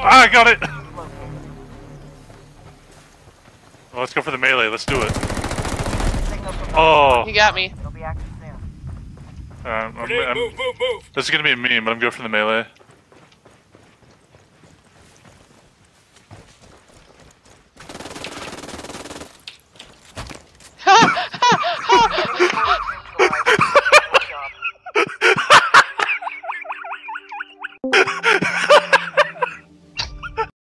Ah, I got it! Well, let's go for the melee, let's do it. Oh! You got me. It'll be active soon. This is gonna be a meme, but I'm going for the melee.